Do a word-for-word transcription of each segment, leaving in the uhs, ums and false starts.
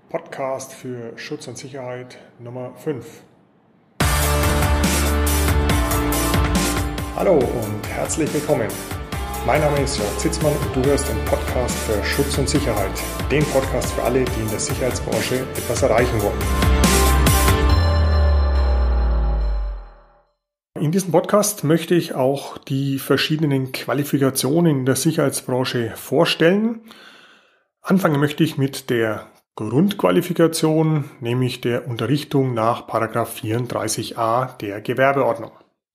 Podcast für Schutz und Sicherheit Nummer fünf. Hallo und herzlich willkommen. Mein Name ist Jörg Zitzmann und du hörst den Podcast für Schutz und Sicherheit. Den Podcast für alle, die in der Sicherheitsbranche etwas erreichen wollen. In diesem Podcast möchte ich auch die verschiedenen Qualifikationen in der Sicherheitsbranche vorstellen. Anfangen möchte ich mit der Grundqualifikation, nämlich der Unterrichtung nach Paragraph vierunddreißig a der Gewerbeordnung.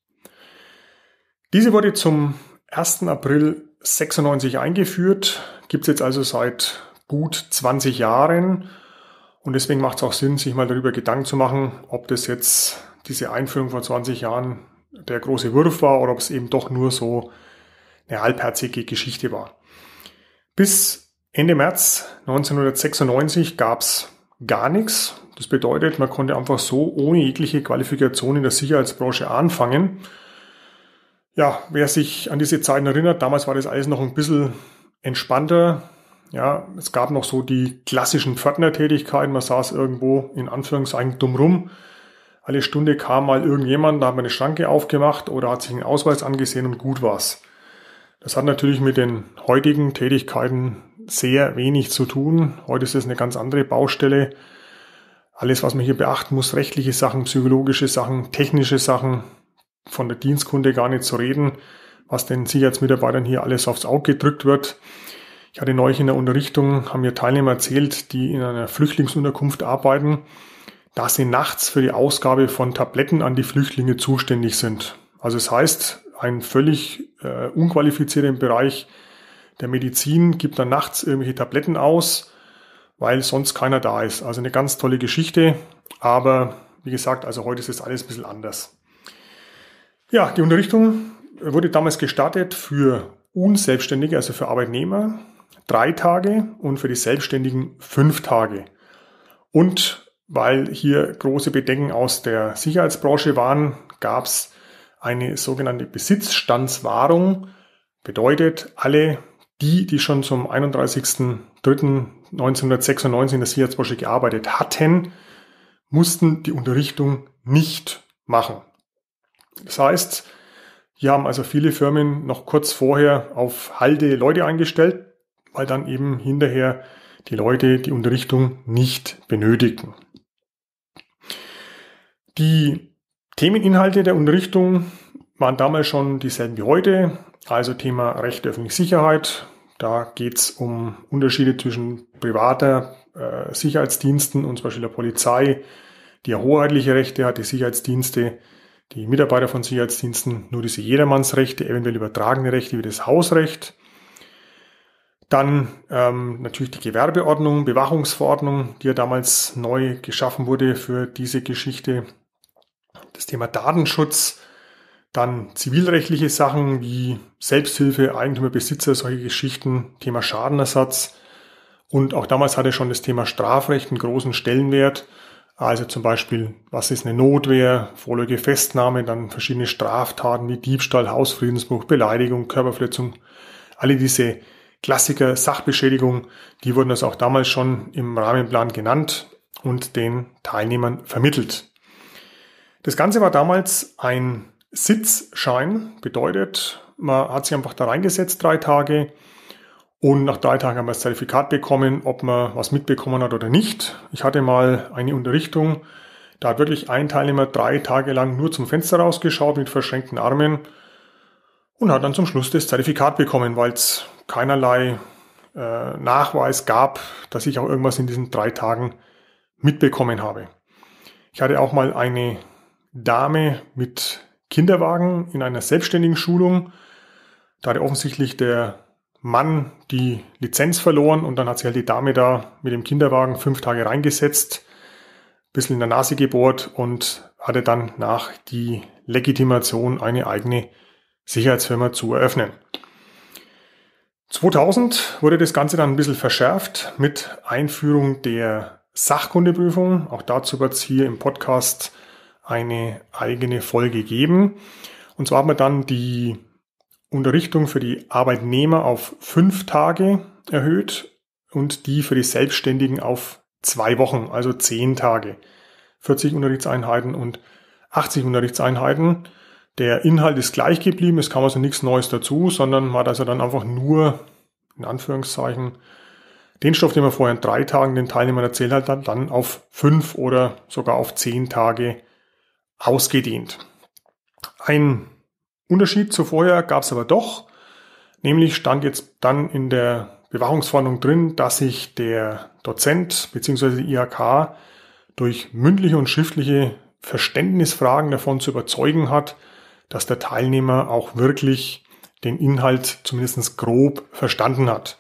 Diese wurde zum ersten April sechsundneunzig eingeführt, gibt es jetzt also seit gut zwanzig Jahren und deswegen macht es auch Sinn, sich mal darüber Gedanken zu machen, ob das jetzt diese Einführung vor zwanzig Jahren der große Wurf war oder ob es eben doch nur so eine halbherzige Geschichte war. Bis Ende März neunzehnhundertsechsundneunzig gab es gar nichts. Das bedeutet, man konnte einfach so ohne jegliche Qualifikation in der Sicherheitsbranche anfangen. Ja, wer sich an diese Zeiten erinnert, damals war das alles noch ein bisschen entspannter. Ja, es gab noch so die klassischen Pförtnertätigkeiten. Man saß irgendwo in Anführungszeichen dumm rum. Alle Stunde kam mal irgendjemand, da hat man eine Schranke aufgemacht oder hat sich einen Ausweis angesehen und gut war's. Das hat natürlich mit den heutigen Tätigkeiten sehr wenig zu tun. Heute ist es eine ganz andere Baustelle. Alles, was man hier beachten muss, rechtliche Sachen, psychologische Sachen, technische Sachen, von der Dienstkunde gar nicht zu reden, was den Sicherheitsmitarbeitern hier alles aufs Auge gedrückt wird. Ich hatte neulich in der Unterrichtung, haben mir Teilnehmer erzählt, die in einer Flüchtlingsunterkunft arbeiten, dass sie nachts für die Ausgabe von Tabletten an die Flüchtlinge zuständig sind. Also es heißt, ein völlig äh, unqualifizierter im Bereich der Medizin gibt dann nachts irgendwelche Tabletten aus, weil sonst keiner da ist. Also eine ganz tolle Geschichte, aber wie gesagt, also heute ist das alles ein bisschen anders. Ja, die Unterrichtung wurde damals gestartet für Unselbstständige, also für Arbeitnehmer, drei Tage und für die Selbstständigen fünf Tage. Und weil hier große Bedenken aus der Sicherheitsbranche waren, gab es eine sogenannte Besitzstandswahrung. Bedeutet, alle die, die schon zum einunddreißigsten dritten neunzehnhundertsechsundneunzig in der Sicherheitsbranche gearbeitet hatten, mussten die Unterrichtung nicht machen. Das heißt, hier haben also viele Firmen noch kurz vorher auf Halde Leute eingestellt, weil dann eben hinterher die Leute die Unterrichtung nicht benötigten. Die Themeninhalte der Unterrichtung waren damals schon dieselben wie heute, also Thema Recht der öffentlichen Sicherheit. Da geht es um Unterschiede zwischen privater äh, Sicherheitsdiensten und zum Beispiel der Polizei, die ja hoheitliche Rechte hat, die Sicherheitsdienste, die Mitarbeiter von Sicherheitsdiensten, nur diese Jedermannsrechte, eventuell übertragene Rechte wie das Hausrecht. Dann ähm, natürlich die Gewerbeordnung, Bewachungsverordnung, die ja damals neu geschaffen wurde für diese Geschichte. Das Thema Datenschutz, dann zivilrechtliche Sachen wie Selbsthilfe, Eigentümer, Besitzer, solche Geschichten, Thema Schadenersatz. Und auch damals hatte schon das Thema Strafrecht einen großen Stellenwert. Also zum Beispiel, was ist eine Notwehr, vorläufige Festnahme, dann verschiedene Straftaten wie Diebstahl, Hausfriedensbruch, Beleidigung, Körperverletzung. Alle diese Klassiker, Sachbeschädigung, die wurden also auch damals schon im Rahmenplan genannt und den Teilnehmern vermittelt. Das Ganze war damals ein Sitzschein, bedeutet, man hat sich einfach da reingesetzt, drei Tage, und nach drei Tagen haben wir das Zertifikat bekommen, ob man was mitbekommen hat oder nicht. Ich hatte mal eine Unterrichtung, da hat wirklich ein Teilnehmer drei Tage lang nur zum Fenster rausgeschaut mit verschränkten Armen und hat dann zum Schluss das Zertifikat bekommen, weil es keinerlei äh, Nachweis gab, dass ich auch irgendwas in diesen drei Tagen mitbekommen habe. Ich hatte auch mal eine Dame mit Kinderwagen in einer selbstständigen Schulung. Da hatte offensichtlich der Mann die Lizenz verloren und dann hat sich halt die Dame da mit dem Kinderwagen fünf Tage reingesetzt, ein bisschen in der Nase gebohrt und hatte dann nach die Legitimation, eine eigene Sicherheitsfirma zu eröffnen. zweitausend wurde das Ganze dann ein bisschen verschärft mit Einführung der Sachkundeprüfung. Auch dazu wird es hier im Podcast eine eigene Folge geben. Und zwar haben wir dann die Unterrichtung für die Arbeitnehmer auf fünf Tage erhöht und die für die Selbstständigen auf zwei Wochen, also zehn Tage. vierzig Unterrichtseinheiten und achtzig Unterrichtseinheiten. Der Inhalt ist gleich geblieben, es kam also nichts Neues dazu, sondern man hat also dann einfach nur, in Anführungszeichen, den Stoff, den man vorher in drei Tagen den Teilnehmern erzählt hat, dann auf fünf oder sogar auf zehn Tage ausgedehnt. Ein Unterschied zu vorher gab es aber doch, nämlich stand jetzt dann in der Bewachungsverordnung drin, dass sich der Dozent bzw. die I H K durch mündliche und schriftliche Verständnisfragen davon zu überzeugen hat, dass der Teilnehmer auch wirklich den Inhalt zumindest grob verstanden hat.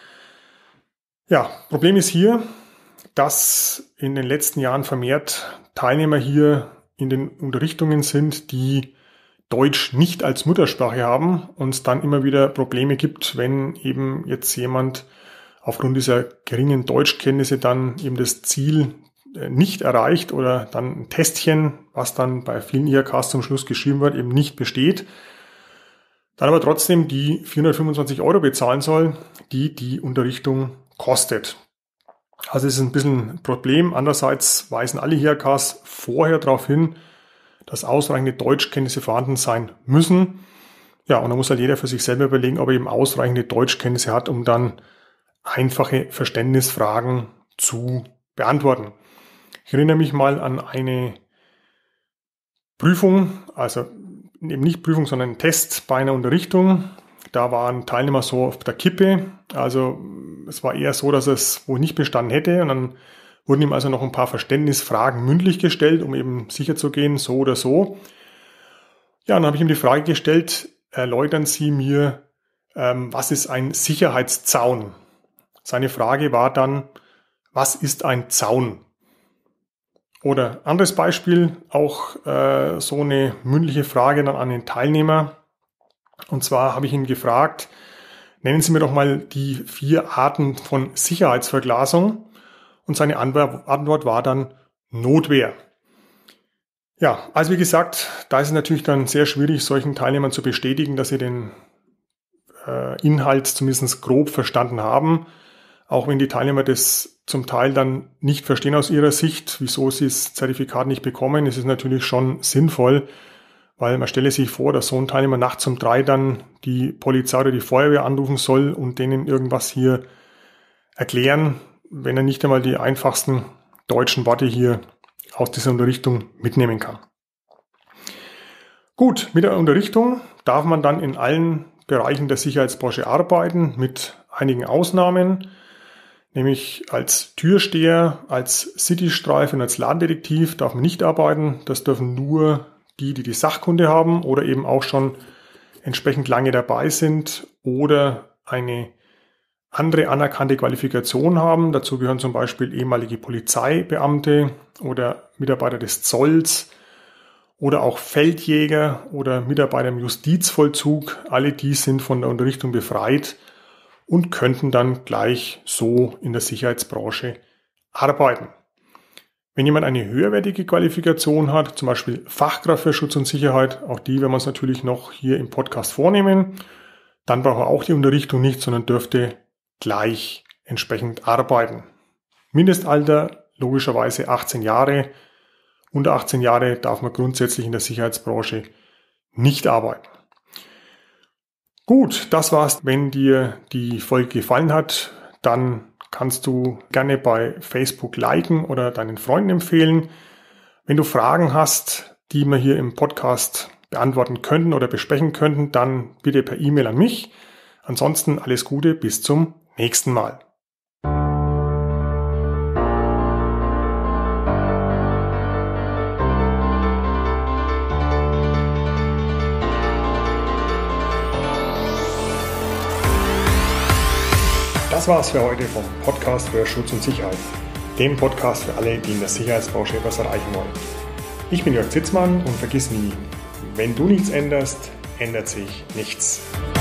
Ja, Problem ist hier, dass in den letzten Jahren vermehrt Teilnehmer hier in den Unterrichtungen sind, die Deutsch nicht als Muttersprache haben und es dann immer wieder Probleme gibt, wenn eben jetzt jemand aufgrund dieser geringen Deutschkenntnisse dann eben das Ziel nicht erreicht oder dann ein Testchen, was dann bei vielen I H Ks zum Schluss geschrieben wird, eben nicht besteht, dann aber trotzdem die vierhundertfünfundzwanzig Euro bezahlen soll, die die Unterrichtung kostet. Also es ist ein bisschen ein Problem. Andererseits weisen alle I H Ks vorher darauf hin, dass ausreichende Deutschkenntnisse vorhanden sein müssen. Ja, und da muss halt jeder für sich selber überlegen, ob er eben ausreichende Deutschkenntnisse hat, um dann einfache Verständnisfragen zu beantworten. Ich erinnere mich mal an eine Prüfung, also eben nicht Prüfung, sondern ein Test bei einer Unterrichtung. Da waren Teilnehmer so auf der Kippe. Also es war eher so, dass es wohl nicht bestanden hätte. Und dann wurden ihm also noch ein paar Verständnisfragen mündlich gestellt, um eben sicherzugehen, so oder so. Ja, und dann habe ich ihm die Frage gestellt, erläutern Sie mir, ähm, was ist ein Sicherheitszaun? Seine Frage war dann, was ist ein Zaun? Oder anderes Beispiel, auch äh, so eine mündliche Frage dann an den Teilnehmer. Und zwar habe ich ihn gefragt, nennen Sie mir doch mal die vier Arten von Sicherheitsverglasung. Und seine Antwort war dann Notwehr. Ja, also wie gesagt, da ist es natürlich dann sehr schwierig, solchen Teilnehmern zu bestätigen, dass sie den äh, Inhalt zumindest grob verstanden haben. Auch wenn die Teilnehmer das zum Teil dann nicht verstehen aus ihrer Sicht, wieso sie das Zertifikat nicht bekommen, ist es natürlich schon sinnvoll, weil man stelle sich vor, dass so ein Teilnehmer nachts um drei dann die Polizei oder die Feuerwehr anrufen soll und denen irgendwas hier erklären, wenn er nicht einmal die einfachsten deutschen Worte hier aus dieser Unterrichtung mitnehmen kann. Gut, mit der Unterrichtung darf man dann in allen Bereichen der Sicherheitsbranche arbeiten, mit einigen Ausnahmen, nämlich als Türsteher, als Citystreife und als Ladendetektiv darf man nicht arbeiten. Das dürfen nur die, die die Sachkunde haben oder eben auch schon entsprechend lange dabei sind oder eine andere anerkannte Qualifikation haben. Dazu gehören zum Beispiel ehemalige Polizeibeamte oder Mitarbeiter des Zolls oder auch Feldjäger oder Mitarbeiter im Justizvollzug. Alle die sind von der Unterrichtung befreit und könnten dann gleich so in der Sicherheitsbranche arbeiten. Wenn jemand eine höherwertige Qualifikation hat, zum Beispiel Fachkraft für Schutz und Sicherheit, auch die werden wir uns natürlich noch hier im Podcast vornehmen, dann braucht er auch die Unterrichtung nicht, sondern dürfte gleich entsprechend arbeiten. Mindestalter logischerweise achtzehn Jahre. Unter achtzehn Jahre darf man grundsätzlich in der Sicherheitsbranche nicht arbeiten. Gut, das war's. Wenn dir die Folge gefallen hat, dann kannst du gerne bei Facebook liken oder deinen Freunden empfehlen. Wenn du Fragen hast, die wir hier im Podcast beantworten könnten oder besprechen könnten, dann bitte per E-Mail an mich. Ansonsten alles Gute, bis zum nächsten Mal. Das war's für heute vom Podcast für Schutz und Sicherheit, dem Podcast für alle, die in der Sicherheitsbranche etwas erreichen wollen. Ich bin Jörg Zitzmann und vergiss nie, wenn du nichts änderst, ändert sich nichts.